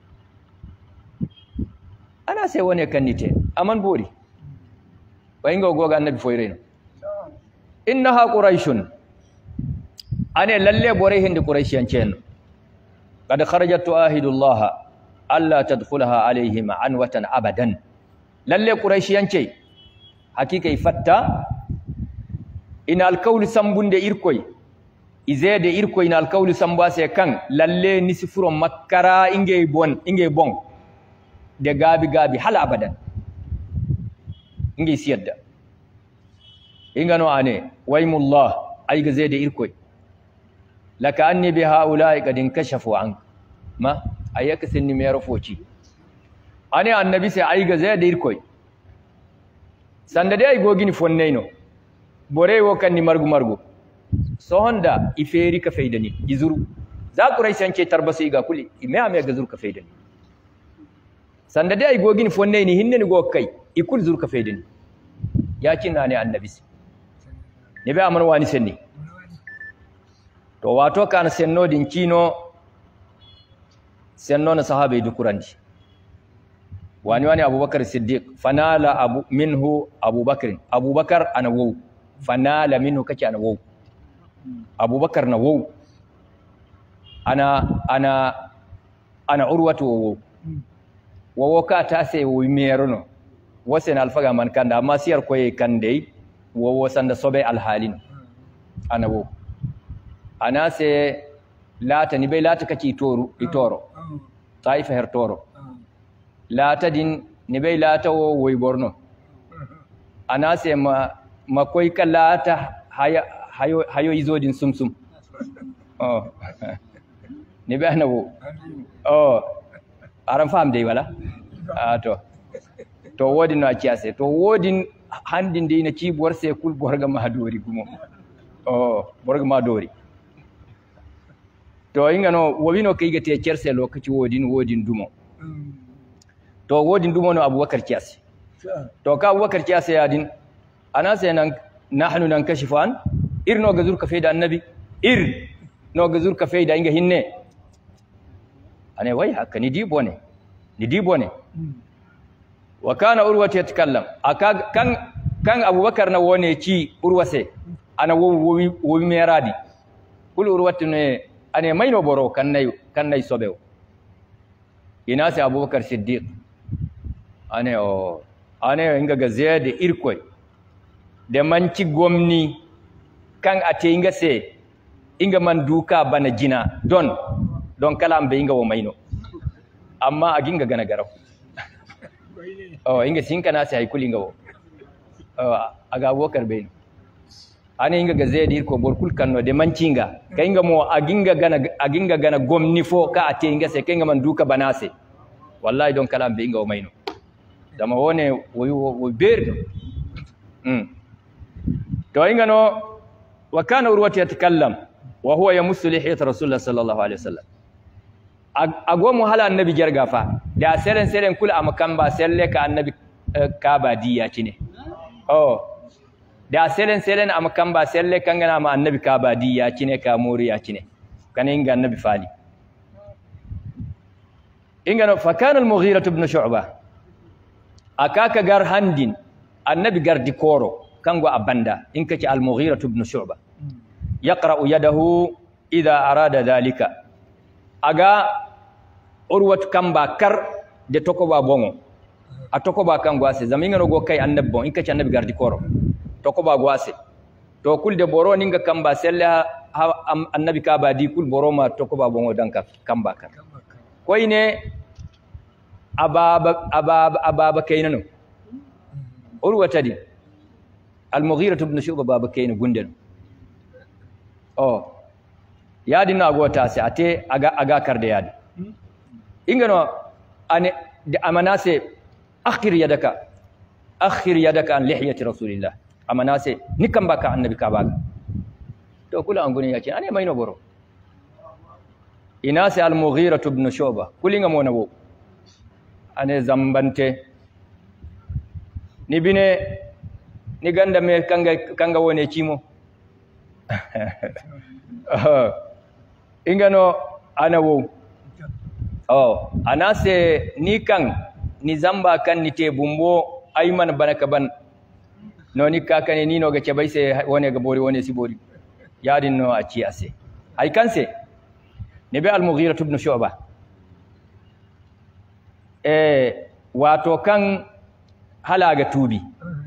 ana sai wone kannite aman bori وإنغو غوغا النبي فويرين إنها قريش أنا للي بوريهن دي قريشيان چين قد خرجت تؤاهد الله alla tadkhulaha alaihim anwatan abadan lalle quraishiyance hakika ifatta ina alqawli sambunde irkoy izede irkoy ina alqawli sambase kan lalle nisifuro makkara inge bon de gabi hal abadan inge siyadda ingano ane waymullah ay gazede irkoy laka anni bi haula'i qad inkashafu anka ma ayaka sinni mero foci ane annabi sai ay gazede irkoy sanda dai gogini fonneyno bore wo kanni margu so honda iferi ka faydani izuru za quraisan ce tarbasi ga kuli me ame gazur ka faydani sanda dai gogini fonneyni hinneni go kai ikul zur ka faydani yakin ne annabi ne be amana wani senni to wato kan senno din kino senno na sahabe dukurandi wani abubakar siddiq fanala minhu abubakar ana wow fanala minhu kace ana wow abubakar na wow ana urwatu wow ka ta sai wo merono wasen alfaga man kanda amma siyar koye kandai wo sanda sobe alhalin ana wow ana se lata ni bai lata kace itoro taifa her toro lata din ni bai lata wo woy borno ana se ma koy kalata hayo izodin sumsum ni bai na wo aran fam dai wala to wodin no akiyase to wodin handin dai na cibuwar sai kul borga mahadori gumo borga mahadori to ingano wobino kai gate cerse lokaci wodin dumo to wodin dumo no abubakar kiyasi to ka abubakar kiyasi yadin ana sai nan nahnu nan kashifan irno gazur ka faida annabi no gazur ka faida inga hinne ane wai haka ni dibo ne wa kana urwati yatakallam aka kan abubakar na wone ci urwase ana wo meradi kul urwati ne ane mayno boro kannay sobew ina sai abubakar siddiq ane inga gazede irkoy de manci gomni kan ate inga se inga man duka bana jina don kalam be inga wo mayno amma aginga gana garau inga sinkana sai haykul inga wo aga abubakar be ane inga gazede irko borkul kanno de mancinga kainga mo aginga gana gomni fo ka ate inga se kainga man duka banase wallahi don kalam be inga o mayno dama wone wo berdo to inga no wa kana urwati yatakallam wa huwa yamussu lihiyat rasulullah sallallahu alaihi wasallam agomo hala annabi jargafa da seren kula amakamba selle ka annabi ka badiya cine da selen am kamba selle kangana ma annabi ka badi ya cine ka muri ya cine kana inga annabi fali inga fa kana al-mughira ibn shu'ba akaka gar handin annabi gardi koro kango abanda in kace al-mughira ibn shu'ba yaqra yadahu idha arada dhalika aga urwat kamba kar de tokoba bongo a tokoba kango ase zaminga no go kai annabi bon in kace annabi gardi koro toko ba gwase to kul de boro ninga kamba sella annabi ka badi kul boro ma toko ba bongo danka kamba kan koyne ababa kaynano urwatadi al-mughira ibn shu'ba baba kayna gunden yadi na gota sai ate aga karde yadi ingano ane de amanase akhir yadaka an lihiyati rasulillah amanase nikan baka annabi ka baka to kula anguni yake ane mayno boro ina sai al-mughira ibn shu'ba kulinga mona bo ane zambante ni bine ni ganda me kanga wone cimo ingano ana wo anase ni kan ni zamba kan ni te bumbo ayman banaka ban no ni kakane ni no ga cebai sai wone ga bori wone sibori yadin no a ci ase ay kanse ne be al-mughira ibn shu'ba wato kan halaga tubi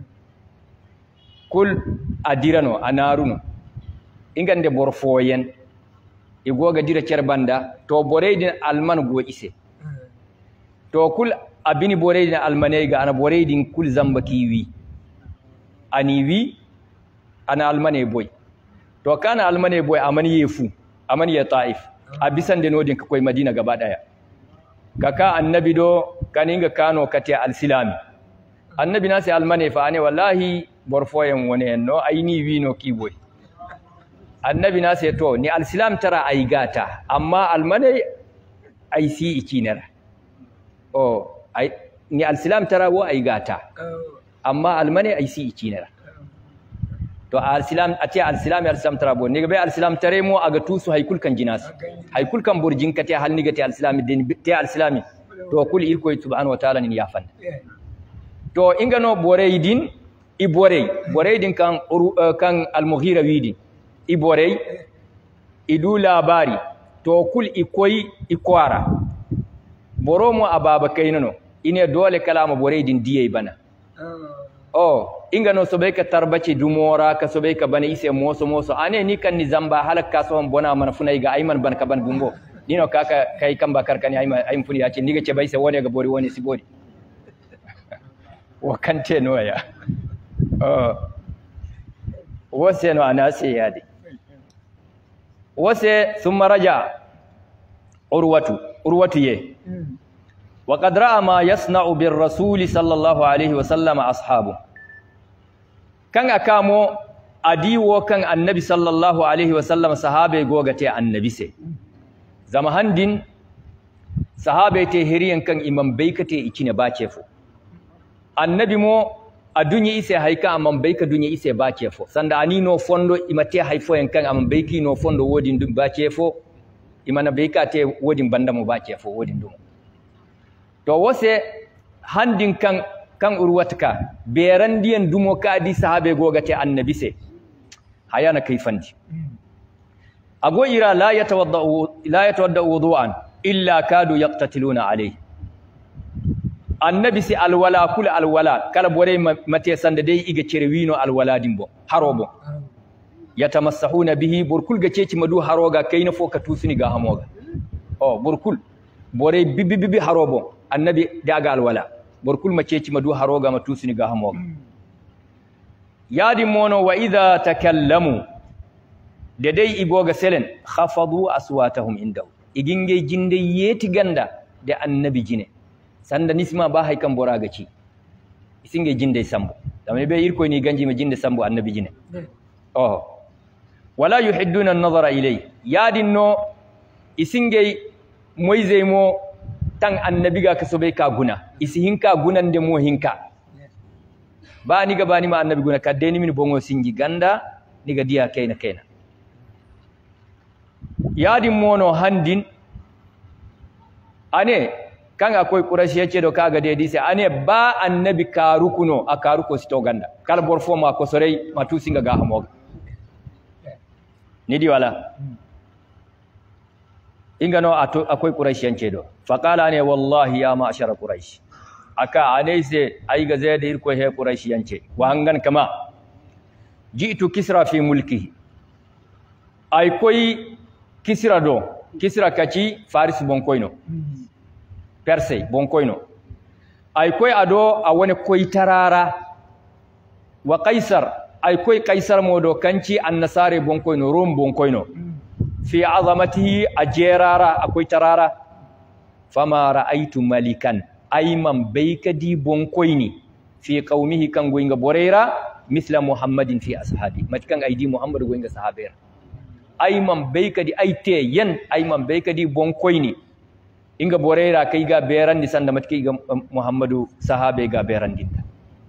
kul adirano anaruno ingande borfoyen igoga dira cerbanda to boreydin alman go ise to kul abini boreydin almaneyga ana boreydin kul zamba kiwi ani wi ana almane boy to kana almane boy amani yefu amani ya taif abisan de nodin koy madina gaba daya kaka annabi do kaninga kano kati al-silami annabi nasi almane fa ane wallahi borfoyen woni no ayni wi no kiboy annabi nasi to ni al-silam tara ay gata amma almane ay si ikinara ay ni al-silam tara wo ay gata amma almane ay si ikinara to al-silam ati al-silam al-silam tara bo ni be al-silam tare mo aga tusu haykul kan jinas haykul kan burjin kati hal ni gati al-silam din te al-silami to kul irko subhanahu wa ta'ala ni yafan to ingano boreydin boreydin kan kan al-mughira widin iborey idu labari to kul ikwara boromo ababa kaynano ine dole kalama boreydin diyey bana ingano sobe ka tarbace dumora ka sobe ka bana ise moso ane ni kan ni zamba halaka so bona mana funai ga ayman ban ka ban bumbo dino kaka kai kamba karkani ayman funi yace ni ga ce bai sai wone ga bori woni sibori wa kante no ya wose no anase yadi wose thumma raja urwatu ye wa qad ra'a ma yasna'u bir rasul sallallahu alaihi wa sallam ashabu kan akamo adiwo kan annabi sallallahu alaihi wa sallam sahabe gogate annabi sai zama handin sahabe te hiriyan kan imam baykate ikine bacefo annabi mo adunyi ise haika amman bayka dunyi ise bacefo sanda ani no fondo imate haifo en kan amman bayki no fondo wodi ndum bacefo imana bayka te wodi banda mo bacefo wodi ndum to wose handin kan urwatka berandiyan dumo kadi sahabe gogate annabi se hayana kayfandi ago ira la yatawadda wudu'an illa kadu yaqtatiluna alayhi annabi si alwala kula alwala kala bore mate sande dai iga cerwino alwala dimbo harobo yatamassahuna bihi burkul ga ceci madu haroga kayna foka tusuni ga hamoga burkul bore bibi harobo annabi daga alwala burkul maceci madu haroga matusuni ga hamoga yadi mono wa idha takallamu da dai igoga selen khafadu aswatahum indahu iginge jinde yeti ganda da annabi jine sanda nisma ba haikan boraga ci isinge jinde sambo dama be irko ni ganji ma jinde sambo annabi jine wala yuhidduna an-nazara ilay yadinno isinge moyze mo tan annabi ga kasobe ka guna isi hinka gunande mo hinka ba ni ga bani ma annabi guna kadde ni min bongo singi ganda ni ga diya kaina yadin mono handin ane kan akwai qurashi yace do kaga dedi sai ane ba annabi karukuno akaruko sito ganda kala borfo ma ko sorei matusinga ga hamoga nidi wala ingano akwai qurashi yance do faqala ne wallahi ya ma'ashara quraish aka ane sai ai ga zai da irko he qurashi yance wa hangan kama jitu kisra fi mulkihi ai koi kisra do kisra kaci faris bonkoino perse bonkoino ay koy ado a woni koy tarara wa qaisar ay koy qaisar modo kanci annasare bonkoino rom bonkoino fi azamatihi ajerara akoy tarara fama ra'aytu malikan ayman baykadi bonkoini fi qaumihi kan goyinga boreira misla muhammadin fi ashabi matkan aidi muhammad goyinga sahabera ayman baykadi ayte yen ayman baykadi bonkoini inga boreira kai ga berandi sanda matki ga muhammadu sahabe ga berandinda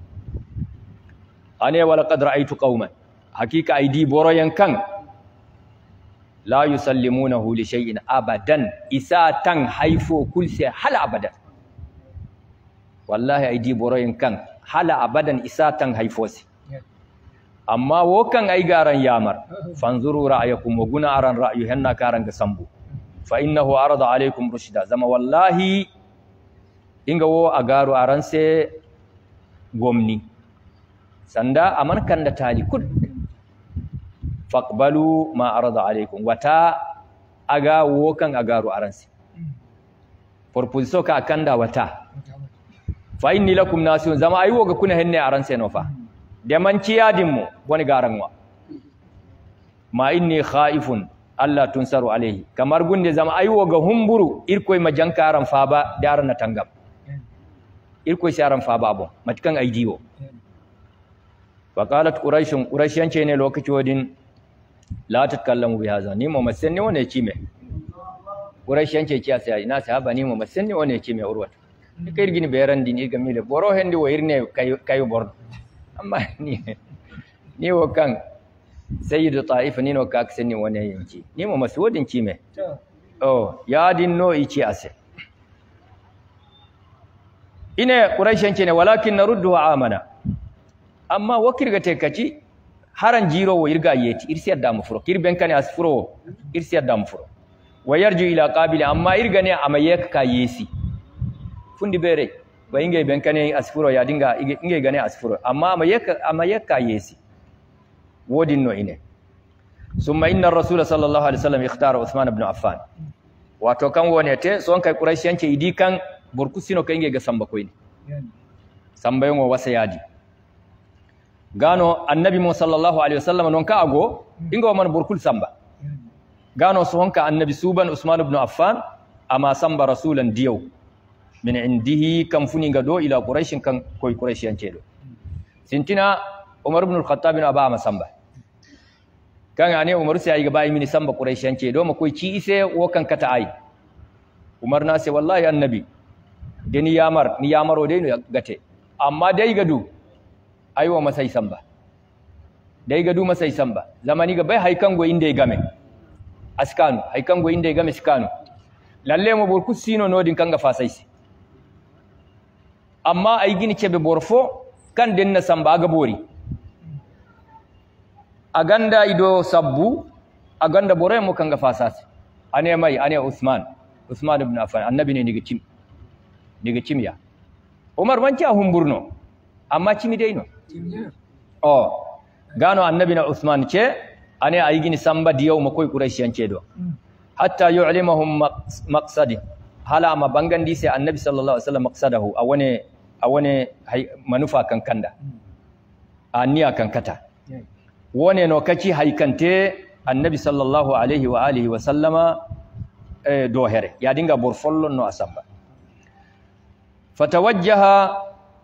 ane wala qad ra'aytu qauman hakika aidi boroyan kan la yusallimunahu li shay'in abadan isatan haifo kulse hal abadan wallahi aidi boroyan kan hal abadan isatan haifosi amma wokan ai garan yamar fanzuru ra'ayakum wa guna aran ra'yu hanna karan ga sambu fa innahu arada alaykum rushda zama wallahi inga wo agaru aranse gomni sanda aman kanda tali kud faqbalu ma arada alaikum wata aga wo kan agaru aranse proposition ka kanda wata fa inni lakum nasihun zama ayi wo ga kuna henne aranse no fa de man ciyadin mu woni garanwa ma inni khaifun Allah tunsaru alaihi kamar gunde zama ayi wo ga humburu irkoy majankaran fa ba darana tangam irkoy sharan fa ba bon matkan aidiwo faqalat quraishan ce ne lokaci wadin la tatkallamu bi hadha ni mu masanni wane ci me quraishan ce kiya sai ina sahaba ni mu masanni wane ci me urwat kai irgini beran din irga mile boro hendi wo irne kayo bor amma ni wo kan sayyidu ta'ifa ni no ka sanni wane yanci ni mu masudin ci me oh ya din no ici ase ine quraishan ce ne walakin naruddu amana amma wakirga te kaci haran jiro wo irga yeti irsi adda mu furo kirben kane asfuro irsi adda mu furo wayarju ila qabil amma irga ne amayek ka yesi fundi bere ba inge ben kane asfuro ya dinga inge gane asfuro amma amayek ka yesi wodin no ine summa inna ar-rasul sallallahu alaihi wasallam ikhtara Uthman ibn Affan wato kan wone te son kai quraishan ce idi kan burkusino kai inge ga samba koyni samba yongo wasa yadi gano annabi mu sallallahu alaihi wasallam non ka ago ingo man burkul samba gano so honka annabi suban Usman ibn Affan ama samba rasulan diyaw min indihi kam funi ngado ila quraish kan koy quraishiyan cedo sintina Umar ibn al-Khattab bin aba ma samba kan ane Umar sai ga bayi mini samba quraishiyan cedo ma koy ci ise wo kan kata ai Umar na sai wallahi annabi deni yamar ni yamaro dai no gate amma dai gadu aiwa masai samba dai gadu masai samba zamani ga bai haikango inde game askanu haikango inde game skanu lalle mo burku sino nodin kanga fasaisi amma ai gini cebe borfo kan denna samba ga bori aganda ido sabbu aganda bore mo kanga fasasi ane mai ane Usman ibn Affan annabi ne niga cim ya Umar manci a humburno amma cimi dai no oh gano annabi na Usman ce ane ayi gini samba diyaw makoy quraishiyan ce do hatta yu'limahum maqsadi hala ma bangandi sai annabi sallallahu alaihi wasallam maqsadahu awane manufa kankanda aniya kankata wone no kaci haikante annabi sallallahu alaihi wa alihi wa sallama do here ya dinga borfollon no asamba fatawajjaha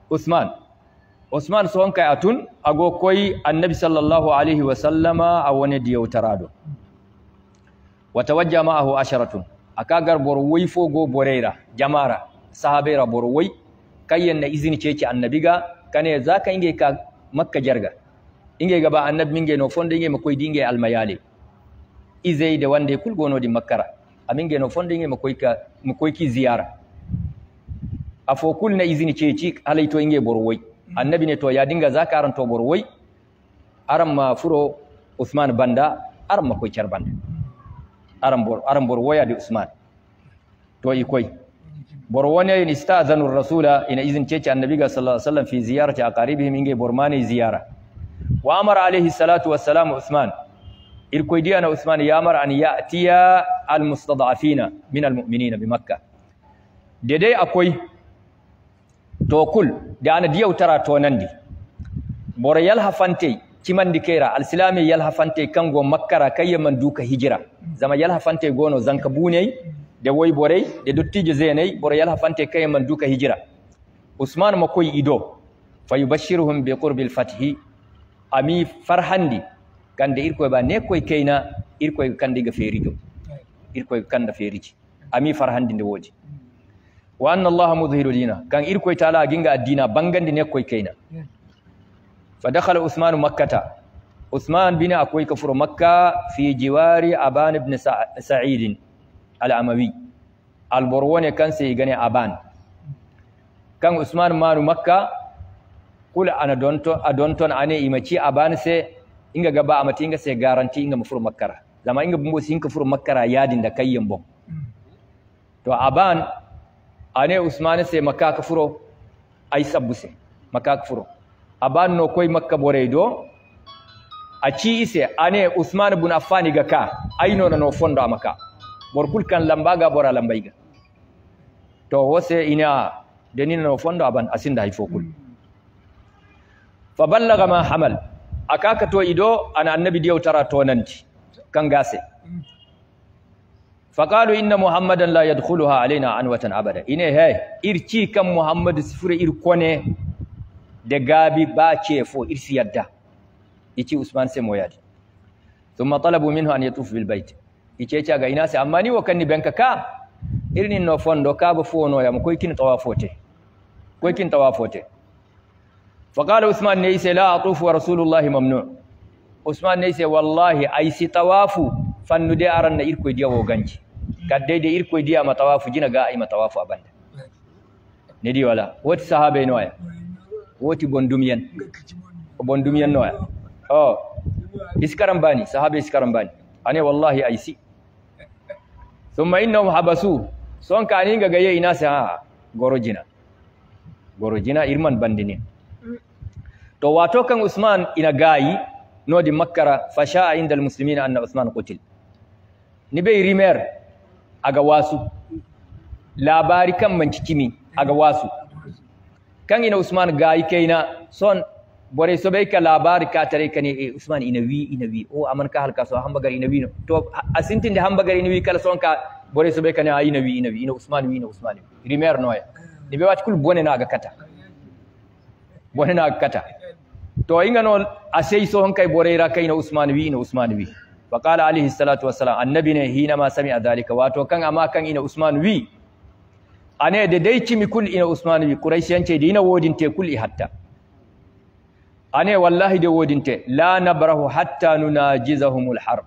Usman so kai atun ago koy annabi sallallahu alaihi wa sallama awane diyautarado watawajja ma'ahu asharatun akagar borwoi fogo boreira jamara sahabera borwoi kayyan na izini cece annabiga kane zaka inge ka makka jarga inge gaba annabi minge no fonde inge makoy dinge almayale izai da wande kulgono di makkara aminge no fonde inge makoy ki ziyara afo kul na izini cece halaito inge borwoi annabi ne to ya dinga zaka aranto borwoi aran ma furo Usman banda aran makoy charbanda aran borwoya di Usman to ikoi borwone in istazanu rasula ina izin cece annabi ga sallallahu alaihi wasallam fi ziyarati aqaribihim inge bormani ziyara wa amara alaihi salatu wassalam Usman irkoi diana Usman ya amara an ya'tiya almustad'afina min almu'minina bi makkah dai akwai to kul da ana diyau tara to nandi bor yal hafante kimandi kera alislami yal hafante kango makkara kayyaman duka hijira zama yal hafante gono zanka bunei de woy borey de dottije zenay bor yal hafante kayyaman duka hijira Usman makoy ido fayubashshiruhum bi qurbil fathi ami farhandi kande irkoy ba ne koy kayna irkoy kande ga ferido irkoy kanda feriji ami farhandi de woji wa anna Allah mudhiru dina kan irkoy taala ginga addina bangandi ne koy kayna فدخل عثمان مكة عثمان بن أكوي كفر مكة في جوار أبان بن سعيد الأموي البروان كان سيغني أبان كان عثمان مانو مكة قل أنا دونتون أنا إمتي أبان سي إنغا غبا أمتي إنغا سي غارانتي إنغا مفر مكة لما إنغا بمبو سين كفر مكة يادين دا كيّم بو تو أبان ane usman se makka ka furo ay sabbuse makka ka furo abanno koy makka boreydo a ci ise ane usman ibn affan ga ka ayno no fondo amaka borkul kan lambaga bora lambayga to wose ina denin no fondo aban asinda hay fokul fa ballaga ma hamal akaka to ido ana annabi diyaw tara to nanti kan gase faqalu inna muhammadan la yadkhuluha alaina anwatan abada ine hay irci kan muhammad sifure ir kone de gabi ba cefo irsi yadda ici usman sai moyadi thumma talabu minhu an yatuf bil bait ice ce ga ina sai amma ni wakanni benka ka irni no fondo ka ba fono ya ko kin tawafote faqala usman ne sai la atufu wa rasulullahi mamnu usman ne sai wallahi ai si tawafu fannu de aran na irko diya wo ganji kadde de irko diya ma tawafu jina ga ai ma tawafu abanda ne di wala woti sahabe no ya woti bondumiyan no ya iskarambani sahabe iskarambani ane wallahi aisi thumma innahum habasu son kani ga gaye ina sa gorojina irman bandini to wato kan usman ina gayi nodi makkara fasha inda almuslimina anna usman qutil ni bai rimer aga wasu labari kan mancikimi aga wasu kan ina usman gayi kaina son bore so bai ka labari ka tare kane usman inawi o aman ka halka so hambagar inawi to asintin da hambagar inawi kala son ka bore so bai kane inawi ina usman rimer noya ni be wat kul bone na ga kata to inga no asai so hankai bore ra kai na usman wi fa qala alaihi salatu wassalam annabi ne hina ma sami adalika wato kan amma kan ina usman wi ane da dai cimi kul ina usman wi quraishiyan ce dina wodin te kul hatta ane wallahi de wodinte la nabrahu hatta nunajizahumul harb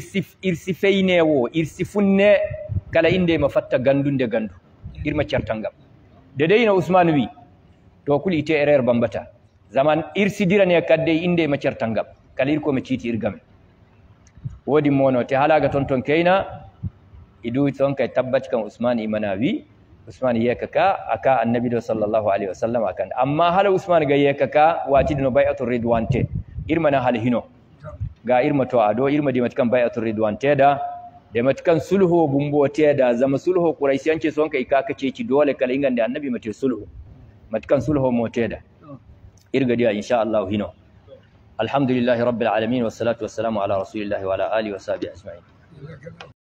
irsifunne kala inde mafatta gandu irma certangam de deyna usman wi to kuli ite erer bambata zaman irsidira ne kadde inde ma certangam kala irko ma citi irgame wodi mono te halaga tonton keina idu ton kay tabbat kan usman imanawi usman yakaka aka annabi sallallahu alaihi wasallam akan amma hala usman ga yakaka wati dino bai'atul ridwan te irma na hal hino ga irma to ado irma di matkan bai'atul ridwan te da matkan sulhu bumbo te da zama sulhu quraishiyan ce son kai kaka ce ki dole kala ingande annabi mate sulhu matkan sulhu mo te da irga dia insha Allah hino alhamdulillahi rabbil alamin wassalatu wassalamu ala rasulillahi wa ala alihi wa sahbihi ajma'in